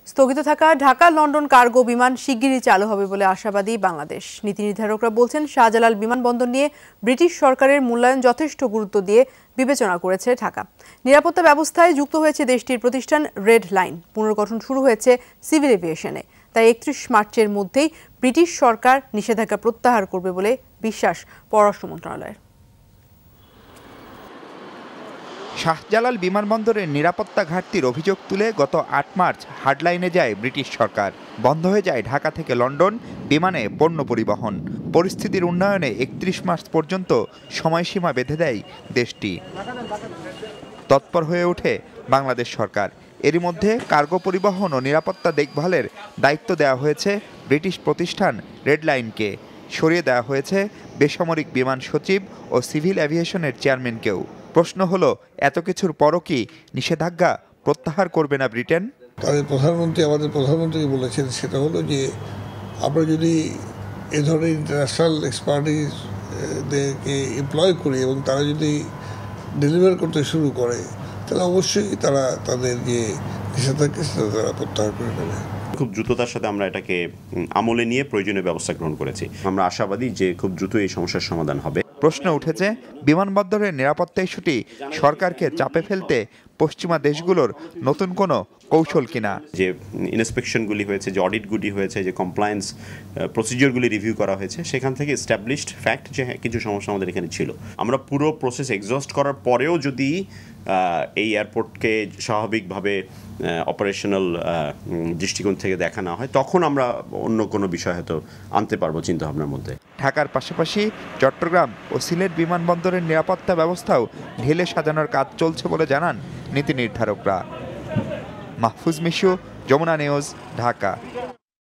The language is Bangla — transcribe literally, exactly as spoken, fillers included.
স্থগিত থাকা ঢাকা লন্ডন কার্গো বিমান শিগগিরই চালু হবে বলে আশাবাদী বাংলাদেশ। নীতি নির্ধারকরা বলছেন, শাহজালাল বিমানবন্দর নিয়ে ব্রিটিশ সরকারের মূল্যায়ন যথেষ্ট গুরুত্ব দিয়ে বিবেচনা করেছে ঢাকা। নিরাপত্তা ব্যবস্থায় যুক্ত হয়েছে দেশটির প্রতিষ্ঠান রেড লাইন। পুনর্গঠন শুরু হয়েছে সিভিল এভিয়েশনে। তাই একত্রিশ মার্চের মধ্যেই ব্রিটিশ সরকার নিষেধাজ্ঞা প্রত্যাহার করবে বলে বিশ্বাস পররাষ্ট্র মন্ত্রণালয়ের। শাহজালাল বিমানবন্দরের নিরাপত্তা ঘাটতির অভিযোগ তুলে গত আট মার্চ হার্ডলাইনে যায় ব্রিটিশ সরকার। বন্ধ হয়ে যায় ঢাকা থেকে লন্ডন বিমানে পণ্য পরিবহন। পরিস্থিতির উন্নয়নে একত্রিশ মার্চ পর্যন্ত সময়সীমা বেঁধে দেয় দেশটি। তৎপর হয়ে ওঠে বাংলাদেশ সরকার। এরই মধ্যে কার্গো পরিবহন ও নিরাপত্তা দেখভালের দায়িত্ব দেওয়া হয়েছে ব্রিটিশ প্রতিষ্ঠান রেড লাইনকে। সরিয়ে দেওয়া হয়েছে বেসামরিক বিমান সচিব ও সিভিল এভিয়েশনের চেয়ারম্যানকেও। প্রশ্ন হলো, এত কিছুর পরও কি নিষেধাজ্ঞা প্রত্যাহার করবে না ব্রিটেন? তাদের প্রধানমন্ত্রী আমাদের প্রধানমন্ত্রী বলেছেন, সেটা হলো যে আমরা যদি এ ধরনের ইন্টারন্যাশনাল এক্সপার্টিসদেরকে এমপ্লয় করি এবং তারা যদি ডেলিভার করতে শুরু করে, তাহলে অবশ্যই তারা তাদের যে নিষেধাজ্ঞা সেটা তারা প্রত্যাহার করে নেবে। খুব দ্রুততার সাথে আমরা এটাকে আমলে নিয়ে প্রয়োজনীয় ব্যবস্থা গ্রহণ করেছি। আমরা আশাবাদী যে খুব দ্রুত এই সমস্যার সমাধান হবে। প্রশ্ন উঠেছে, বিমানবন্দরের নিরাপত্তা ইস্যুটি সরকারকে চাপে ফেলতে পশ্চিমা দেশগুলোর নতুন কোনো কৌশল কিনা। যে ইন্সপেকশনগুলি হয়েছে, যে অডিটগুলি হয়েছে, যে কমপ্লায়েন্স প্রসিডিওরগুলি রিভিউ করা হয়েছে, সেখান থেকে এস্টাবলিশড ফ্যাক্ট যে কিছু সমস্যা আমাদের এখানে ছিল। আমরা পুরো প্রসেস এক্সস্ট করার পরেও যদি এই এয়ারপোর্টকে স্বাভাবিকভাবে অপারেশনাল দৃষ্টিকোণ থেকে দেখা না হয়, তখন আমরা অন্য কোনো বিষয় হয়তো আনতে পারবো চিন্তাভাবনার মধ্যে। ঢাকার পাশাপাশি চট্টগ্রাম ও সিলেট বিমানবন্দরের নিরাপত্তা ব্যবস্থাও ঢেলে সাজানোর কাজ চলছে বলে জানান নীতি নির্ধারকরা। মাহফুজ মিশু, যমুনা নিউজ, ঢাকা।